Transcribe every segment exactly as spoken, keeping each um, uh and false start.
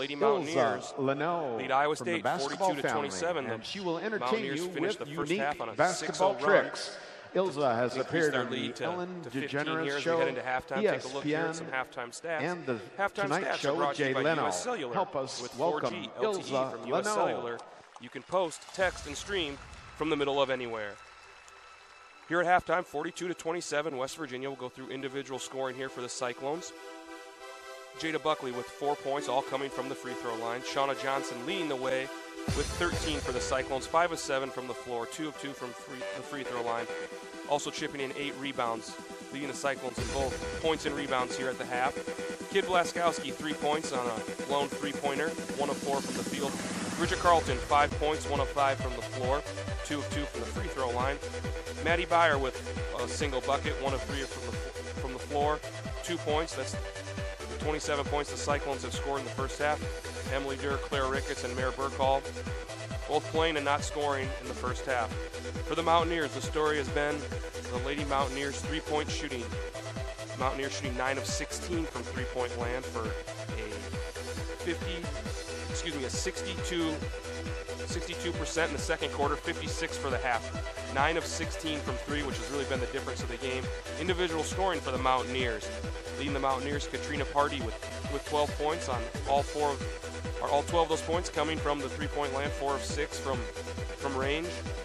Lady Mountaineers Ilze Luneau lead Iowa from the State basketball forty-two to twenty-seven. family, and she will entertain Mountaineers you finished with the first unique half on a basketball six oh run. tricks. Ilze has Increased appeared their on lead the to, Ellen to fifteen DeGeneres here as Show, we head into halftime. E Take S a look P here N, at some halftime stats. and the halftime Tonight stats Show are brought with to you Jay by Leno. U S Cellular. Help us With welcome four G L T E Ilze from U S Luneau. Cellular. You can post, text, and stream from the middle of anywhere. Here at halftime, forty-two to twenty-seven, West Virginia will go through individual scoring here for the Cyclones. Jada Buckley with four points, all coming from the free throw line. Shauna Johnson leading the way with thirteen for the Cyclones, five of seven from the floor, two of two from free, the free throw line. Also chipping in eight rebounds, leading the Cyclones in both points and rebounds here at the half. Kid Blaskowski, three points on a lone three-pointer, one of four from the field. Bridget Carlton, five points, one of five from the floor, two of two from the free throw line. Maddie Byer with a single bucket, one of three from the from the floor, two points. That's the twenty-seven points the Cyclones have scored in the first half. Emily Durr, Claire Ricketts, and Mare Burkhall both playing and not scoring in the first half. For the Mountaineers, the story has been the Lady Mountaineers three-point shooting. Mountaineers shooting nine of sixteen from three-point land for a fifty, excuse me, a sixty-two, sixty-two percent in the second quarter, fifty-six for the half. nine of sixteen from three, which has really been the difference of the game. Individual scoring for the Mountaineers. Leading the Mountaineers, Katrina Party with, with twelve points on all four of Are all twelve of those points coming from the three-point land, four of six from, from range.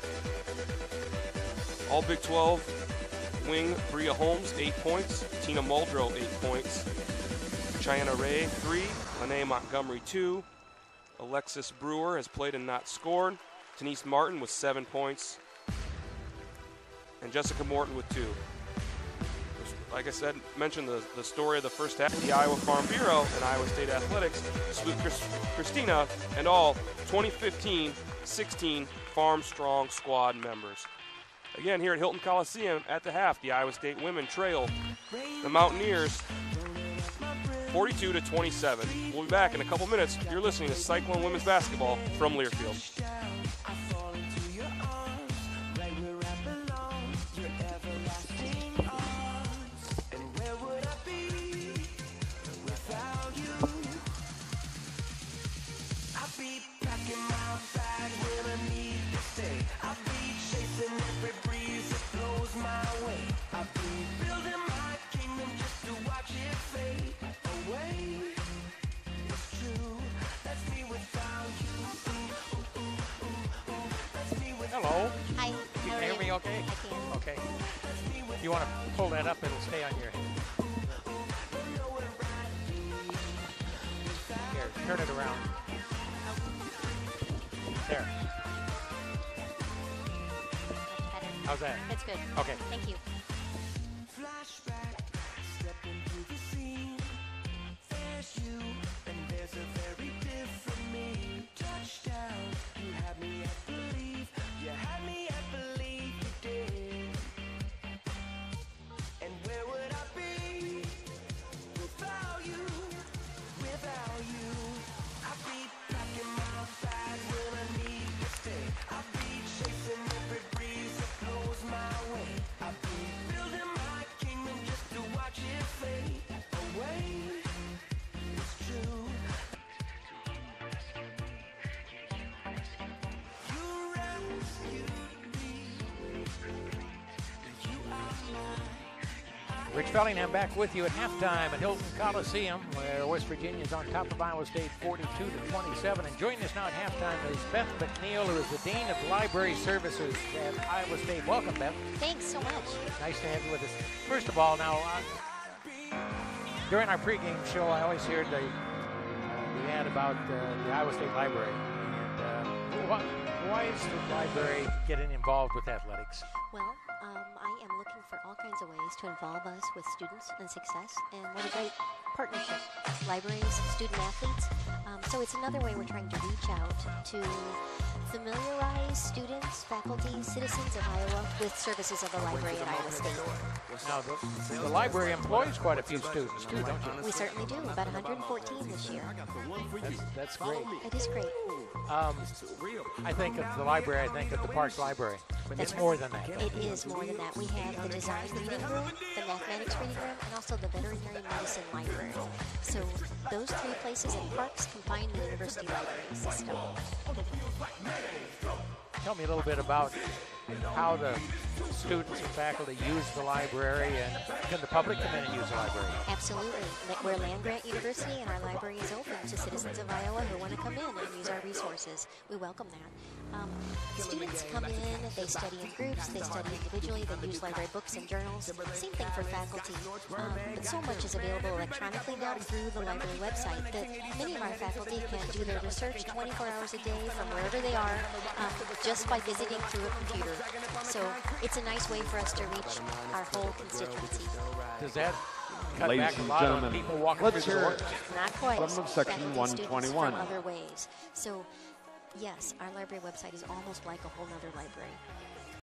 All Big twelve wing, Bria Holmes, eight points. Tina Muldrow, eight points. Cheyenne Ray, three. Lene Montgomery, two. Alexis Brewer has played and not scored. Denise Martin with seven points. And Jessica Morton with two. Like I said, mentioned the, the story of the first half. The Iowa Farm Bureau and Iowa State Athletics salute Chris, Christina and all twenty fifteen sixteen Farm Strong squad members. Again, here at Hilton Coliseum at the half, the Iowa State women trail the Mountaineers forty-two to twenty-seven. We'll be back in a couple minutes. You're listening to Cyclone Women's Basketball from Learfield. Hello. Hi. You can hear me okay? I can. Okay. If you want to pull that up, it'll stay on your head. Here, turn it around. There. Better. How's that? That's good. Okay. Thank you. Rich Fellingham back with you at halftime at Hilton Coliseum, where West Virginia is on top of Iowa State forty-two to twenty-seven. And joining us now at halftime is Beth McNeil, who is the Dean of Library Services at Iowa State. Welcome, Beth. Thanks so much. Nice to have you with us. First of all, now, uh, during our pregame show, I always heard the, uh, the ad about uh, the Iowa State Library. And uh, why, why is the library getting involved with athletics? Well, um, I am looking for all kinds of ways to involve us with students and success, and what a great partnership. Libraries, student athletes. Um, so it's another way we're trying to reach out to familiarize students, faculty, citizens of Iowa with services of the library at Iowa State. Now, the, the library employs quite a few students, too, don't you? We certainly do, about one hundred fourteen this year. That's, that's great. It is great. Um, I think of the library, I think of the Park Library. But it's more than that. It is more than that. We have the design reading room, the mathematics reading room, and also the veterinary medicine library. So those three places and parks combine the university library system. Tell me a little bit about how the students and faculty use the library, and can the public come in and use the library? Absolutely. We're land-grant university, and our library is open to citizens of Iowa who want to come in and use our resources. We welcome that. Um, students come in, they study in groups, they study individually, they use library books and journals. Same thing for faculty. Um, but so much is available electronically now through the library website that many of our faculty can do their research twenty-four hours a day from wherever they are, um, just by visiting through a computer. So it's a nice way for us to reach our whole constituency. Does that cut Ladies back a and lot on gentlemen, people walking let's through the hear doors? Not quite. From section Faculty, one students twenty-one. From other ways. So yes, our library website is almost like a whole nother library.